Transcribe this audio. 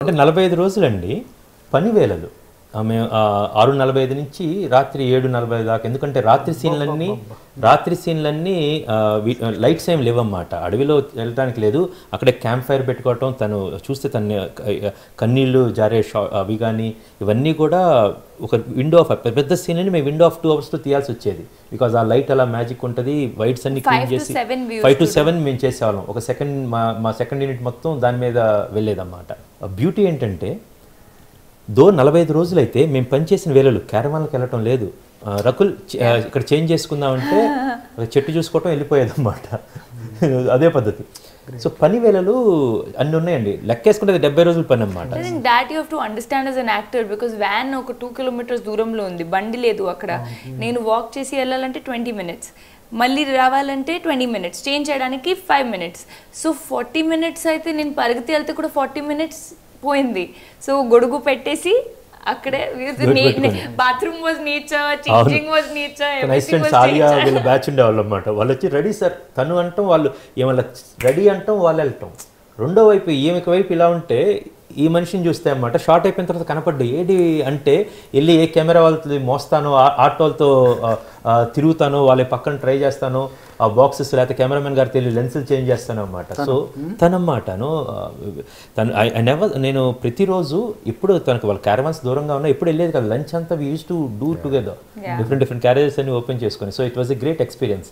అంటే 45 రోజులండి పని వేళలు. మేము 6:45 నుంచి రాత్రి 7:40 దాకా. ఎందుకంటే రాత్రి సీన్లన్నీ లైట్స్ ఏం లేవన్నమాట. అడవిలో వెళ్ళడానికి లేదు. అక్కడే క్యాంప్ ఫైర్ పెట్టుకోవటం, తను చూస్తే తన కన్నీళ్ళు జారే అవి కానీ ఇవన్నీ కూడా ఒక విండో ఆఫ్ పెద్ద సీన్ అని మేము విండో ఆఫ్ 2 అవర్స్లో తీయాల్సి వచ్చేది. బికాజ్ ఆ లైట్ అలా మ్యాజిక్ ఉంటుంది. వైట్స్ అన్ని క్లీన్ చేసి 5 to 7 మేము చేసేవాళ్ళం. ఒక సెకండ్ మా సెకండ్ యూనిట్ మొత్తం దాని మీద వెళ్ళేదన్నమాట. బ్యూటీ ఏంటంటే 45 రోజులైతే మేము పనిచేసిన వేళలు క్యారవాన్లకు వెళ్ళటం లేదు. రకుల్ ఇక్కడ చేంజ్ చేసుకుందామంటే చెట్టు చూసుకోవటం వెళ్ళిపోయేదన్నమాట. అదే పద్ధతి. సో పని వేళలు అన్ని ఉన్నాయండి. లెక్కేసుకుంటే 70 రోజుల పని అన్నమాట. That you have to understand as an actor because van ఒక 2 kilometers దూరంలో ఉంది, బండి లేదు అక్కడ. నేను వాక్ చేసి వెళ్ళాలంటే 20 minutes, మళ్ళీ రావాలంటే 20 minutes, చేంజ్ చేయడానికి 5 minutes. సో 40 minutes అయితే నేను పరిగెత్తి వెళ్తే కూడా 40 minutes పోయింది. సో గొడుగు పెట్టేసి అక్కడే bathroom was nature, changing was nature, assistant సాలియా వీళ్ళ బ్యాచ్ ఉండేవాళ్ళు అన్నమాట. వాళ్ళు వచ్చి రెడీ సార్ తను అంటాం, వాళ్ళు ఏమన్నా రెడీ అంటాం, వాళ్ళు వెళ్ళటం. రెండో వైపు ఈమెకి వైపు ఇలా ఉంటే ఈ మనిషిని చూస్తే అన్నమాట షార్ట్ అయిపోయిన తర్వాత కనపడ్డు ఏది అంటే వెళ్ళి ఏ కెమెరా వాళ్ళతో మోస్తాను, ఆటోలతో తిరుగుతాను, వాళ్ళ పక్కన ట్రై చేస్తాను, ఆ బాక్సెస్ లేకపోతే కెమెరామెన్ గారు తెలియదు లెన్సులు చేంజ్ చేస్తాను అన్నమాట. సో తనమ్మాటను నేను ప్రతిరోజు ఇప్పుడు తనకు వాళ్ళ క్యారవాన్స్ దూరంగా ఉన్నా ఎప్పుడు వెళ్ళేది కదా. లంచ్ అంతా we use to do together, different carriages అన్ని ఓపెన్ చేసుకొని. So it was a great experience.